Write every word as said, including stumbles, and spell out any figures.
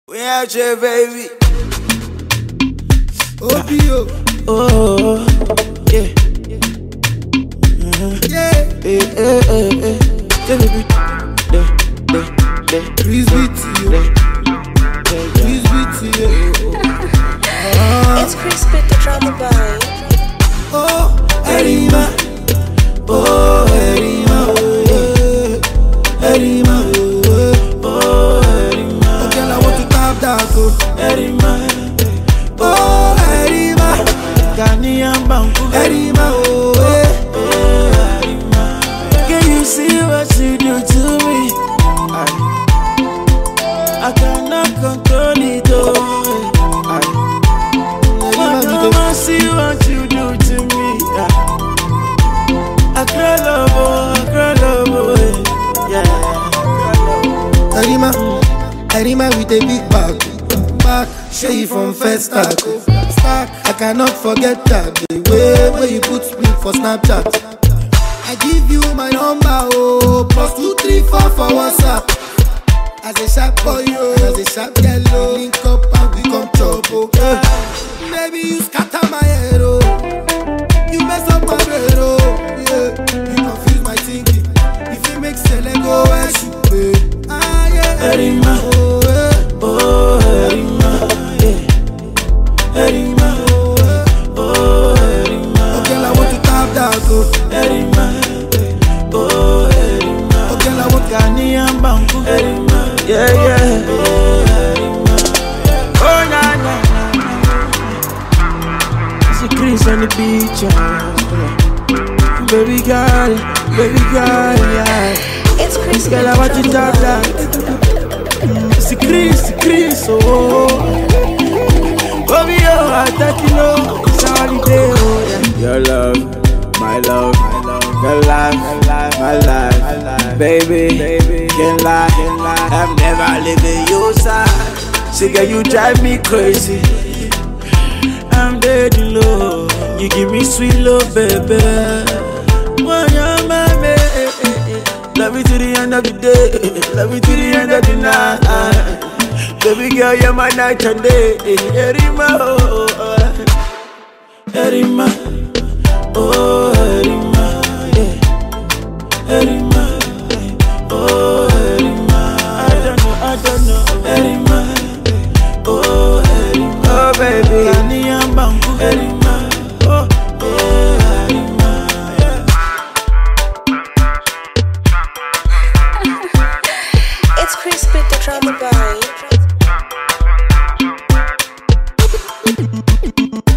We out here, baby. O B O. Oh, yeah. Uh-huh. Yeah. Hey, hey, hey, hey. Tell me, yeah, yeah, yeah. Please be to you. Please be to you. Uh, it's Chris with the drama boy. Oh, Erima. Oh, Erima. Oh, Erima. Oh, Erima. Okay, I want to tap that. Oh, Erima. Oh, Erima. Ghanaian Banku. Erima. Oh, oh, Erima. Can you see what you do to me? I, I cannot control it. Oh, I, I see what you do to me. I, I cry love, oh, I cry love, oh, yeah. Erima. Erima with a big back. Back, show you from first start. Stack, I cannot forget that. The way where you put me for Snapchat. I give you my number, oh, plus two, three, four for WhatsApp. As a sharp boy, oh, as a sharp yellow, link up and we come chop, oh. Yeah. Maybe you scatter my head, oh. You mess up my brain, oh. Yeah. You confuse my thinking. If you make Sele go, where should be? Ah, yeah. Erima, oh, yeah. Oh, Erima, yeah. Erima, oh, Erima. Okay, I want to tap that, oh. Erima, oh, Erima. Okay, I want Ghanaian Banku. Erima, yeah, yeah. Oh, Erima. Oh, na, na, na. It's a Chris on the beach, yeah. Baby girl, baby girl, yeah. It's Chris. Girl, I want to tap that. It's a Chris, Chris, oh. Baby, oh, I thought you know it's a holiday, oh, yeah. Your love, my love, my love, your life, my life, my life, baby, baby, can't lie, can't lie. I'm never leaving your side. See, girl, you drive me crazy. I'm dead in love. You give me sweet love, baby. When you're my baby, love me to the end of the day, love me to the end of the night. Baby girl, you're my night and day. Erima, oh, oh, Erima, oh, Erima, yeah. Erima, oh, Erima. I don't know, I don't know. Erima, oh, Erima, oh, baby. Ghanaian Banku. Erima, oh, oh, Erima, yeah. It's Chris with the drama boy.